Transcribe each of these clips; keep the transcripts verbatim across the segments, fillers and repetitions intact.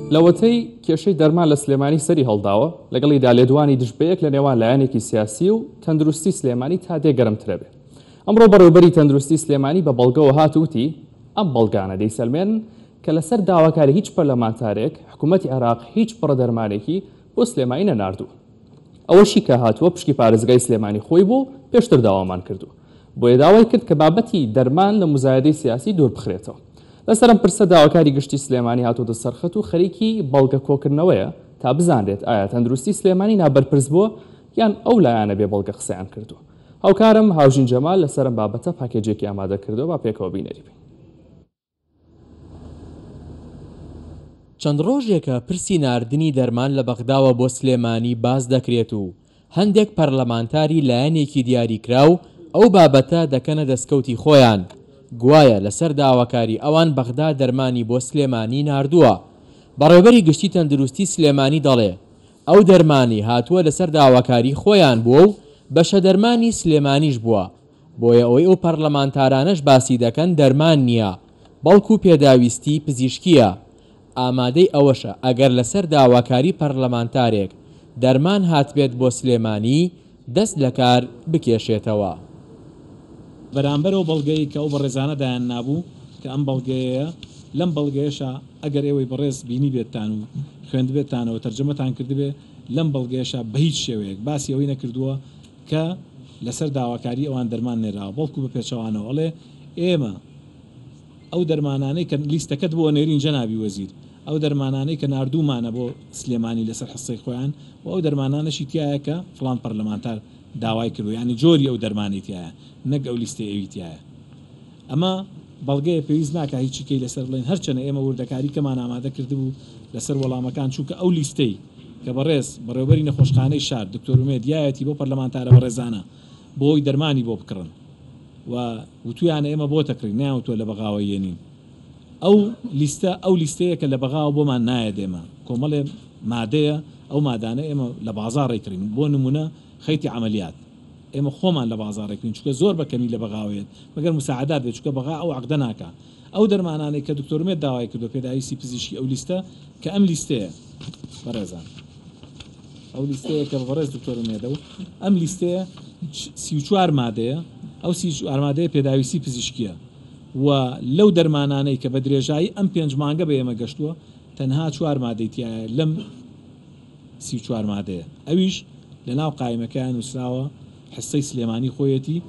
لەوەتەی کێشەی دەرمان لە سلێمانی سەری هەڵداوە لەگەڵی دالێدوانی دژبەیەک لە نێوان لایەنێکی سیاسی و تەندروستی سلێمانی تا دێگەرمترە بێ. ئەمڕۆ بەڕێوەبەری تەندروستی سلێمانی بە بەڵگەوە هاتووتی ئەم بەڵگانە دەیسەلمێن کە لەسەر داواکاری هیچ پەرلەمانتارێک حکوومەتی عێراق هیچ بڕەدەرمانێکی بۆ سلێمانی نەناردووە. ئەوەشی کە هاتووە پشکی پارێزگای سلێمانی خۆی بوو پێشتر داوامان کردو بۆیە داوای کرد کە بابەتی دەرمان لە مزایدەی سیاسی دوور بخرێتەوە. لەسەرم پرسە داواکاری گشتی سلێمانی هاتووەتە سەرخەت و خەریکی بەڵگە کۆکردنەوەیە تا بزانرێت ئایا تەندروستی سلێمانی نابەرپرس بووە یان ئەو لایەنە بێ بەڵگە قسەیان کردووە. هاوکارم هاوژین جەمال لەسەرم بابەتە پاکێجێکی ئامادە کردەوە با پێکەوە بینەری بین. چەند ڕۆژێکە پرسی ناردنی دەرمان لە بەغداوە بۆ سلێمانی باز دەکرێت و هەندێک پەرلەمانتاری لایەنێکی دیاریکراو ئەو بابەتە دەکەنە دەستکەوتی خۆیان. گوایە لەسەر داواکاری ئەوان بەغدا دەرمانی بۆ سلێمانی ناردووە. بەڕێوەبەری گشتی تەندروستی سلێمانی دەڵێ ئەو دەرمانی هاتووە لەسەر داواکاری خۆیان بووە و بەشە دەرمانی سلێمانیش بووە. بۆیە ئەوەی ئەو پەرلەمانتارانەش باسی دەکەن دەرمان نییە بەڵکو پێداویستی پزیشکیە. ئامادەی ئەوەشە ئەگەر لەسەر داواکاری پەرلەمانتارێک دەرمان هاتبێت بۆ سلێمانی دەست لە کار بکێشێتەوە. بەرامبەرەوە بەڵگەی کە ئەو بەڕێزانە دایان نابوو کە ئەم بەڵگەیە لەم بەڵگەیەشە ئەگەر ئێوەی بەڕێز بینی بێتتان و خوێند بێتانەوە تەرجەمەتان کردبێ لەم بەڵگەیەشە بە هیچ شێوەیەک باسی ئەوەی نەکردووە کە لەسەر داواکاری ئەوان دەرمان نێراوە بەڵکو بە پێچەوانەوە ئەڵێ ئێمە ئەو دەرمانانەی کە لیستەکەت بۆ نێرین جەنابی وەزیر ئەو دەرمانانەی کە ناردوومانە بۆ سلێمانی لەسەر حسەی خۆیان و ئەو دەرمانانەشی تایە کە فڵان پەرلەمانتار داوای کردو ینی جۆری ئەو دەرمانی تایە نەک ئەو لیستە ئەوی تایە. ئەمە بەڵگەیە پێویست ناکە هیچیکەی لەسەر بڵێن هەرچەنە ئێمە وردەکاری کەمان ئامادە کردبوو لەسەر وەڵامەکان چووکە ئەو لیستەی کە بەڕێز بەڕێوەبەری نەخۆشخانەی شار دکتۆر ئومێد یایەتی بۆ پەرلەمانتارە بەڕێزانە بۆی دەرمانی بۆ بکڕن و وتویانە ئێمە بۆ تەکڕین ناوتۆ لە بەغاوە یێنین. ئەو لیستە ئەو لیستەیە کە لە بەغاوە بۆمان نایە دێمە کۆمەڵێ مادەیە ئەو مادانە ئێمە لە بازار ڕێکڕین بۆ نمونە خەیتی عملیات ئێمە خۆمان لە بازارێکین چونکە زۆر بەکەمی لە بەغاوێت مەگەر مساعدات بێت چونکە بەغا ئەو عەقدە ناکە. ئەو دەرمانانەی کە دکتۆر ئومێد داوای کردو پێداویستی پزیشکی ئەو لیستە کە ئەم لیستەیە بەڕێزان ئەو لیستەیە کە بەڕێز دکتۆر ئومێدە و ئەم لیستەیە سی و چوار مادەیە ئەو سی و چوار مادەیە پێداویستی پزیشکیە و لەو دەرمانانەی کە بە درێژایی ئەم پێنج مانگە بە ئێمە گەشتووە تەنها چوار مادەی تایە لەم سی و چوار مادەیە ئەویش لە ناو قایمەکەیان نووسراوە حسەی سلێمانی خۆیەتی.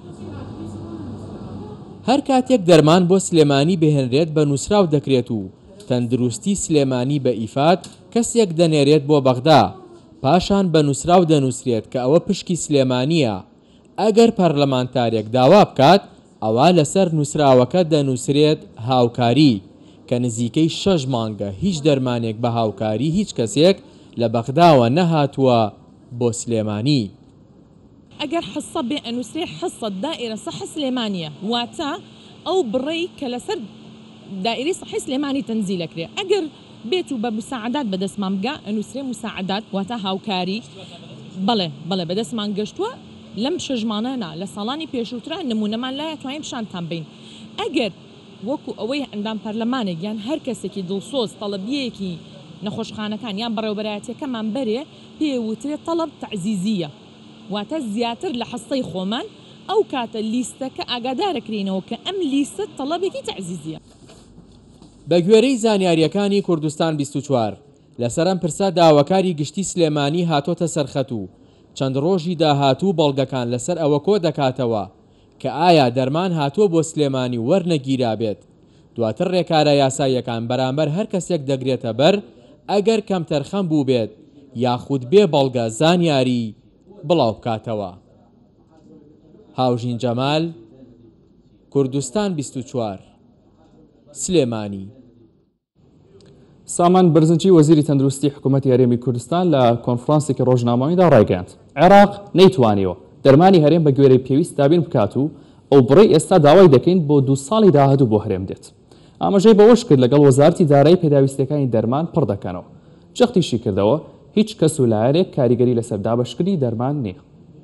هەر کاتێک دەرمان بۆ سلێمانی بهێنرێت بە نووسراو دەکرێت و تەندروستی سلێمانی بە ئیفات کەسێک دەنێرێت بۆ بەغدا پاشان بە نووسراو دەنووسرێت کە ئەوە پشکی سلێمانیە. ئەگەر پەرلەمانتارێک داوا بکات ئەوە لەسەر نووسراوەکە دەنووسرێت هاوکاری کە نزیکەی شەش مانگە هیچ دەرمانێک بە هاوکاری هیچ کەسێک لە بەغداوە نەهاتووە بۆ سلێمانی. ئەگەر حسە بێ ئەنووسێ حسە دائرە سەح سلێمانیە واتە ئەو بڕێی کە لەسەر دائیرەی سەحی سلێمانی تەنزیلەکرێ ئەگەر بێت و بە مساعدات بەدەستمان بگا ئەنووسێ مساعدات واتە هاوکاری بەڵێ بەڵێ بەدەستمان گەشتووە لەم شەژمانەنا لە ساڵانی پێشووترا نمونەمان لایە توانین پیشانتان بین. ئەگەر وەکو ئەوەی ئەندام پەرلەمانێک یان هەر کەسێکی دڵسۆز تەڵەبیەکی نەخۆشخانەکان یان بەڕێوەبەرایەتیەکەمان بەرێ پێوترێت تەڵەب تەعزیزیە واتە زیاتر لە حەستەی خۆمان ئەو کاتە لیستەکە ئاگادارەکرینەوە کە ئەم لیستە تەڵەبێکی تەعزیزیە. بە گوێرەی زانیاریەکانی کوردستان بیست و چوار لەسەرم پرسا داواکاری گشتی سلێمانی هاتۆتە سەرخەت و چەند ڕۆژی داهاتوو بەڵگەکان لەسەر ئەوە کۆ دەکاتەوە کە ئایا دەرمان هاتووە بۆ سلێمانی وەرنەگیرا بێت. دواتر ڕێکارە یاساییەکان بەرامبەر هەر کەسێک دەگرێتە بەر ئەگەر کەم تەرخەم بوو بێت یاخود بێ بەڵگە زانیاری بڵاو بکاتەوە. هاوژین جەمال، کوردستان بیست و چوار، سلێمانی. سامان بەرزنجی وەزیری تەندروستی حکوومەتی هەرێمی کوردستان لە کۆنفرانسێکی ڕۆژنامەوەیدا ڕایگەیاند عێراق نەیتوانیەوە دەرمانی هەرێم بە گوێرەی پێویست دابین بکات و ئەو بڕی ئێستا داوای دەکەین بۆ دوو ساڵی داهاتوو بۆ هەرێم دێت. ئاماژەی بەوەش کرد لەگەڵ وەزارەتی دارایی پێداویستەکانی دەرمان پڕ دەکەنەوە. جەختیشی کردەوە هیچ کەس و لایەنێک کاریگەری لەسەر دابەشکردنی دەرمان نییە.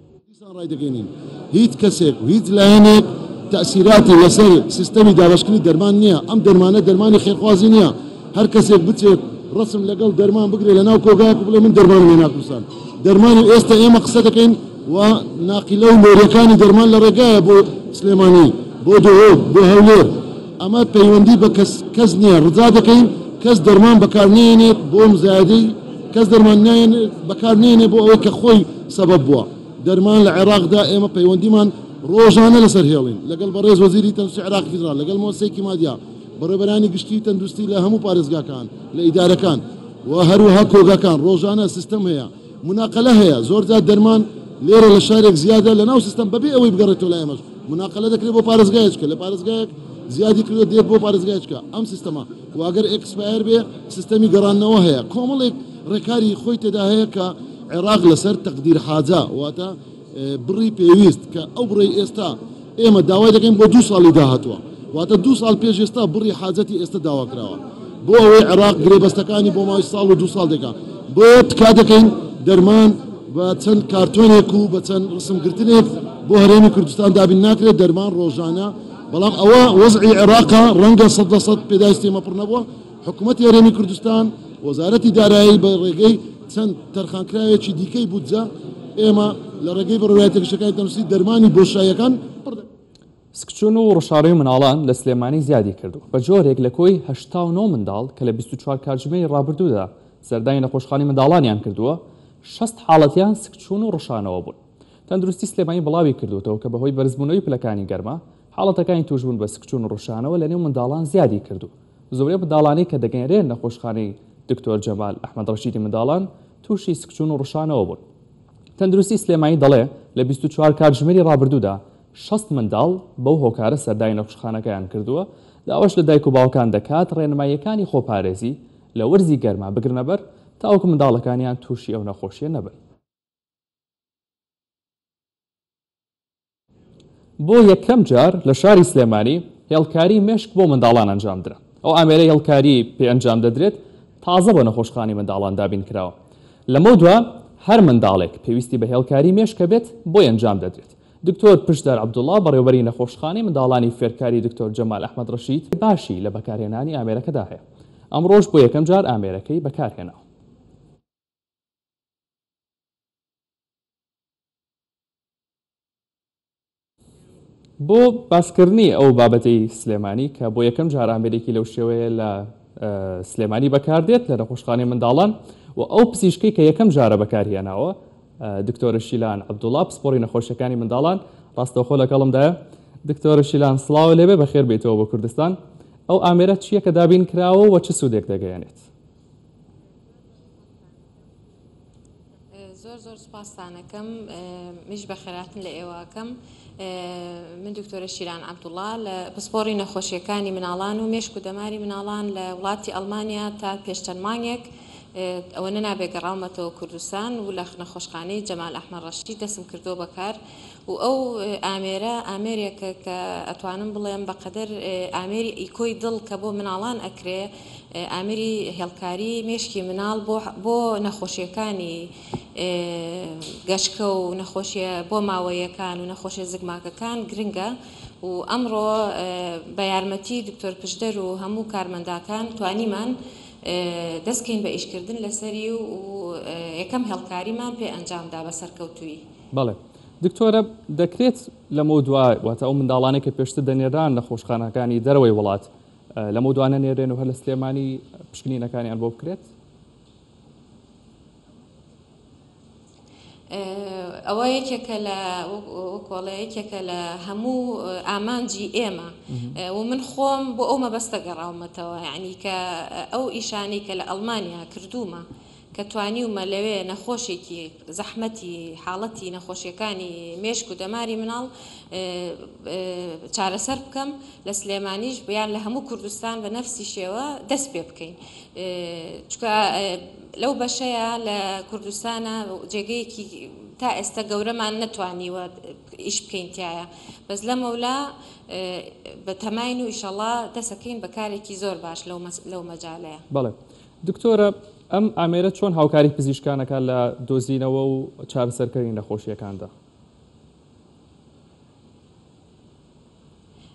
هیچ کەسێک و هیچ لایەنێک تەسیراتی لەسەر سیستەمی دابەشکردنی دەرمان نییە. ئەم دەرمانە دەرمانی خێرخوازی نییە. هەر کەسێک بچێت ڕسم لەگەڵ دەرمان بگرێ لە ناو کۆگایەک بڵێ من دەرمانم هێنا کوردستان دەرمانی ئێستا ئێمە قسە دەکەین و ناقیلە و لۆریەکانی دەرمان لە ڕێگایە بۆ سلێمانی بۆ دۆ بۆ هەولێر ئەمە پەیوەندی بە کەس نییە ڕجا دەکەین کەس دەرمان بەکارنێنێت بۆ مزایدەی کەس دەرمان بەکارنێنێ بۆ ئەوەی کە خۆی سەبەب بووە دەرمان لە عێراقدا ئێمە پەیوەندیمان ڕۆژانە لەسەر هێڵین لەگەڵ بەڕێز وەزیری تەندروستی عێراقی فیدراڵ لەگەڵ مۆسەیەکی مادیا بەڕێبەرانی گشتی تەندروستی لە هەموو پارێزگاکان لە ئیدارەکان و هەروەها کۆگاکان ڕۆژانە سیستەم هەیە مناقلە هەیە زۆر جار دەرمان لێرە لە شارێک زیادە لە ناو سیستەم بەبێ ئەوەی بگەڕێتەوە لای ئێمەش مناقلە دەکرێت بۆ پارێزگایەکە لە پارێزگایەک زیادی کردو دێت بۆ پارێزگایەکە ئەم سیستەمە واگەر ئێکسپایر بێ سیستەمی گەڕانەوە هەیە کۆمەڵێک ڕێکاری خۆی تێدا هەیە کە عێراق لەسەر تەقدیر حاجا واتە بڕی پێویست کە ئەو بڕی ئێستا ئێمە داوای دەکەین بۆ دوو ساڵی داهاتوە واتە دوو ساڵ پێش ئێستا بڕی حاجەتی ئێستا داواکراوە بۆ ئەوەی عێراق گرێبەستەکانی بۆ ماوەی ساڵ و دوو ساڵ دەکا بۆ تکا دەکەین دەرمان بە چەند کارتۆنێک و بە چەند ڕسمگرتنێک بۆ هەرێمی کوردستان دابین ناکرێت دەرمان ڕۆژانە بەڵام ئەوە وەزعی عێراقا ڕەنگە سەد لە سەد پێداویستی ئێمە پڕ نەبووە حکوومەتی هەرێمی کوردستان وەزارەتی دارایی بە ڕێگەی چەند تەرخانکراوێکی دیکەی بودجە ئێمە لە ڕێگەی بەڕێوایەتە گشتەکانی تەندروستی دەرمانی بۆشاییەکان سکچون و ڕشارەی مناڵان لە سلێمانی زیادی کردو بە جۆرێک لە کۆی هەشتا و نۆ منداڵ کە لە بیست و چوار کاتژمێری ڕابردوودا سەردانی نەخۆشخانەی منداڵانیان کردووە شەست حاڵەتیان سکچون و ڕشانەوە بوون تەندروستی سلێمانی بڵاوی کردوتەوە کە بەهۆی بەرزبوونەوەی پلەکانی گەرمە حاڵەتەکانی توشبوون بە سکچون و ڕشانەوە لە نێو منداڵان زیادی کردو زۆرێ منداڵانەی کە دەگەێنرێن نەخۆشخانەی دکتۆر جەمال ئەحمەد ڕەشیدی منداڵان تووشی سکچون و ڕشانەوە بوون تەندروستی سلێمانی دەڵێ لە بیست و چوار کاتژمێری ڕابردوودا شەست منداڵ بەو هۆکارە سەردانی نەخۆشخانەکەیان کردووە ئەوەش لە دایک و باوکان دەکات ڕێنماییەکانی خۆپارێزی لە وەرزی گەرما بگرنەبەر تاوەکو منداڵەکانیان تووشی ئەو نەخۆشیە نەبن بۆ یەکەم جار لە شاری سلێمانی هێڵکاری مێشک بۆ منداڵان ئەنجام درا ئەو ئامێرەی هێڵکاری پێ ئەنجام دەدرێت تازە بە نەخۆشخانەی منداڵان دابین کراوە لەمە دووە هەر منداڵێک پێویستی بە هێڵکاری مێشکە بێت بۆی ئەنجام دەدرێت دکتۆر پشتدار عەبدوڵڵا بەڕێوەبەری نەخۆشخانەی منداڵانی فێرکاری دکتۆر جەمال ئەحمەد ڕەشید باشی لە بەکارهێنانی ئامێرەکەدا هەیە ئەمڕۆژ بۆ یەکەم جار ئامێرەکەی بەکارهێناوە بۆ باسکردنی ئەو بابەتەی سلێمانی کە بۆ یەکەم جار ئامێرێکی لەو شێوەیە لە سلێمانی بەکاردێت لە نەخۆشخانەی منداڵان و ئەو پزیشکەی کە یەکەم جارە بەکارهێناوە دکتۆرە شیلان عەبدوڵڵا پسپۆڕی نەخۆشیەکانی منداڵان ڕاستەوخۆ لە کەڵمدایە دکتۆرە شیلان سڵاوە لێبێ بەخێر بێتەوە بۆ کوردستان ئەو ئامێرە چییە کە دابین کراوە و چ سوودێک دەگەیەنێت زۆر زۆر سوپاسانەکەم میش بە خێراتن لە ئێواکەم من دکتۆرە شیران عەبدوڵڵا لە پسپۆڕی نەخۆشیەکانی مناڵان و مێشک و دەماری مناڵان لە وڵاتی ئەڵمانیا تا پێشتەن مانگێک ئەوە نەنابێ گەڕاومەتەوە کوردستان و لە نەخۆشخانەی جەمال ئەحمەد ڕەشید دەستم کردو بەکار و ئەو ئامێرە ئامێرێکە کە ئەتوانم بڵێم بەقەدەر ئامێری ئیکۆی دڵ کە بۆ مناڵان ئەکرێ ئامێری هێڵکاری مێشکی مناڵ بۆ نەخۆشیەکانی گەشکە و نەخۆشیە بۆ ماوەیەکان و نەخۆشیە زگماکەکان گرنگە و ئەمڕۆ بە یارمەتی دکتۆر پشدەر و هەموو کارمەنداکان توانیمان دەستکەین بە ئیشکردن لەسەری و یەکەم هێڵکاریمان پێ ئەنجامدا بە سەرکەوتووی بەڵێ دکتۆرە دەکرێت لەمە دوای واتە ئەو منداڵانی کە پێشتر دەنێران نەخۆشخانەکانی دەرەوەی وڵات لەمە دوانە نێرێن و هەر لە سلێمانی پشکنینەکانیان بۆ بکرێت ئەوە یەکێکە لە وەکۆڵە یەکێکە لە هەموو ئامانجی ئێمە و من خۆم بۆ ئەو مەبەستە گەڕاومەتەوە یعنی کە ئەو ئیشانەی کە لە ئەڵمانیا کردومە کە توانیومە لەوێ نەخۆشێکی زەحمەتی حاڵەتی نەخۆشیەکانی مێشک و دەماری مناڵ چارەسەر بکەم لە سلێمانیش بیان لە هەموو کوردستان بە نەفسی شێوە دەست پێ بکەین چکە لەو بەشەیە لە کوردستانە جێگەیەکی تا ئێستا گەورەمان نەتوانیوە ئیش بکەین تایە بەس لە مەولا بە تەماین و ئیشەڵا دەسەکەین بەکارێکی زۆر باش لەو مەجالەیە. بەڵێ دکتۆرە ئەم ئامێرە چۆن هاوکاری پزیشکانەکە لە دۆزینەوە و چارەسەرکردنی نەخۆشیەکاندا؟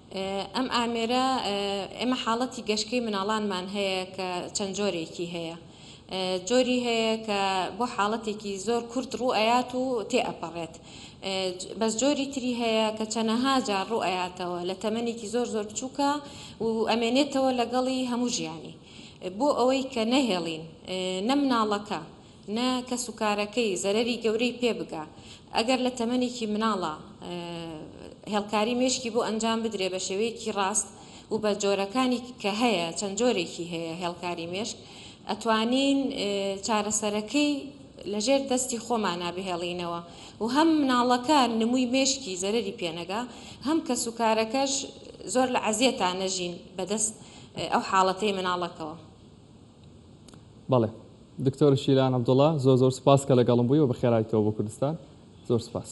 ئەم ئامێرە ئێمە حاڵەتی گەشتکەی مناڵانمان هەیە کە چەند جۆرێکی هەیە. جۆری هەیە کە بۆ حاڵەتێکی زۆر کورت ڕوئەیات و تێئەپەڕێت بەس جۆری تری هەیە کە چەنەها جار ڕوئەیاتەوە لە تەمەنێکی زۆر زۆر بچووکە و ئەمێنێتەوە لەگەڵی هەموو ژیانی بۆ ئەوەی کە نەهێڵین نە مناڵەکە نە کە سوکارەکەی زەرەری گەورەی پێ بگا ئەگەر لە تەمەنێکی مناڵە هێڵکاری مێشکی بۆ ئەنجام بدرێ بە شێوەیەکی ڕاست و بە جۆرەکانی کە هەیە چەند جۆرێکی هەیە هێڵکاری مێشک ئەتوانین چارەسەرەکەی لەژێر دەستی خۆمانە بهێڵینەوە و هەم مناڵەکە نمووی مێشکی زەرەری پێنەگا هەم کە سوکارەکەش زۆر لە عەزیەتان نەژین بەدەست ئەو حاڵەتەی مناڵەکەوە. بەڵێ دکتۆر شیلان عەبدوڵڵا زۆر زۆر سپاس کە لەگەڵم بووی و بەخێرایتەوە بۆ کوردستان. زۆر سپاس.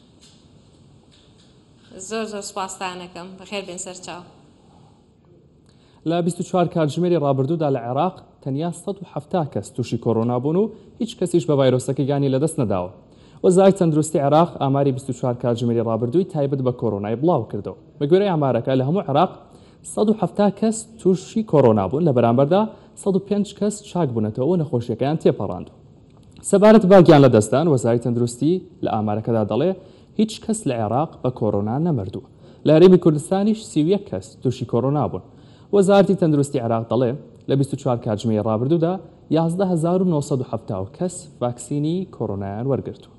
زۆر زۆر سپاسدانەکەم بەخێر بێن سەر چاو. لە بیست و چوار کاتژمێری ڕابردوودا لە عێراق تەنیا سەد و هەفتاد کەس تووشی کۆڕۆنا بوون و هیچ کەسیش بە ڤایرۆسەکە گانی لەدەست نەداوە. وەزارەتی تەندروستی عێراق ئاماری بیست و چوار کاتژمێری ڕابردووی تایبەت بە کۆڕۆنای بڵاو کردەوە. بە گوێرەی ئامارەکە لە هەموو عێراق سەد و هەفتاد کەس تووشی کۆڕۆنا بوون لە بەرامبەردا سەد و پێنج کەس چاک بوونەتەوە و نەخۆشیەکەیان تێپەڕاند. سەبارەت بە گیان لەدەستدان وەزارەتی تەندروستی لە ئامارەکەدا دەڵێ هیچ کەس لە عێراق بە کۆڕۆنا نەمردووە. لە هەرێمی کوردستانیش سی و یەک کەس تووشی کۆڕۆنا بوون. وەزارەتی تەندروستی عێراق دەڵێ لە بیست و چوار کاتژمێری ڕابردوودا یازدە هەزار و نۆ سەد و هەفتاد کەس ڤاکسینی کۆڕۆنایان وەرگرتووە.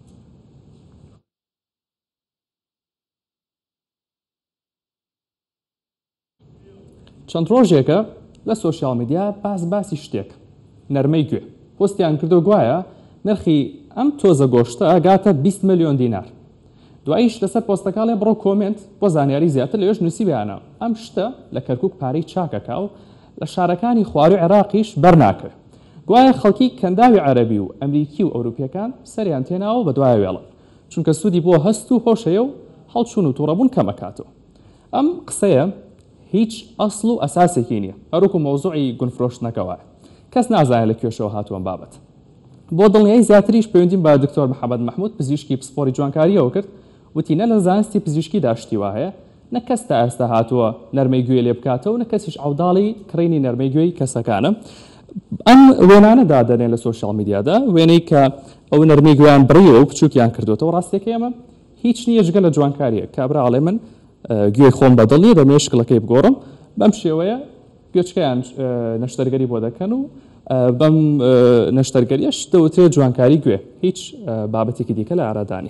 چەند ڕۆژێکە لە سۆشیال میدیا باس باسی شتێک نەرمەی گوێ پۆستیان کردو گوایە نرخی ئەم تۆزە گۆشتە ئەگاتە بیست ملیۆن دینار. دواییش لەسەر پۆستەکەڵێ بڕۆ کۆمنت بۆ زانیاری زیاتر لەوێش نووسیبیانە ئەم شتە لە کەرکووک پارەی چاکەکە و لە شارەکانی خواری عێراقیش بەرناکە. گوایە خەڵکی کەنداوی عەرەبی و ئەمریکی و ئەوروپیەکان سەریان تێناوە بە دوایە وێڵە چونکە سوودی بۆ هەست و هۆشەیە و هەڵچوون و تووڕەبوون کەمەکاتەوە. ئەم قسەیە هیچ ئەسڵ و ئەساسێکی نییە هەروکو مۆزوعی گونفرۆشتنەکەوە کەس نازانێت لە کوێشەوە هاتووەم بابەت. بۆ دڵنیایی زیاتریش پەیوەندیم بە دکتۆر محەممەد محموود پزیشکی پسپۆری جوانکاریەوە کرد وتی نە لە زانستی پزیشکی داشتی وا هەیە نە کەس تا ئێستا هاتووە نەرمەی گوێ لێ بکاتەوە و نە کەسیش عەوداڵی کڕینی نەرمەی گوێی کەسەکانە. ئەم وێنانە دادەنێن لە سۆشیال میدیادا وێنەی کە ئەو نەرمەی گوێیان بڕیەوە و بچووکیان کردوێتەوە ڕاستیەکە ئێمە هیچ نییە جگە لە جوانکاریە کابراڵێ من گوێی خۆم بەدڵنیە دەمێ شکڵەکەی بگۆڕم بەم شێوەیە گوێچکەیان نەشتەرگەری بۆ دەکەن و بەم نەشتەرگەریەش دەوترێت جوانکاری گوێ هیچ بابەتێکی دیکە لە ئارادانی.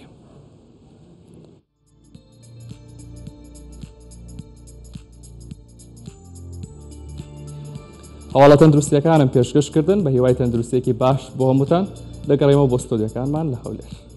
هەواڵە تەندروستیەکانم پێشکەشکردن بە هیوای تەندروستیەکی باش بۆ هەمووتان دەگەڕێمەوە بۆ ستۆدیۆکانمان لە هەولێر.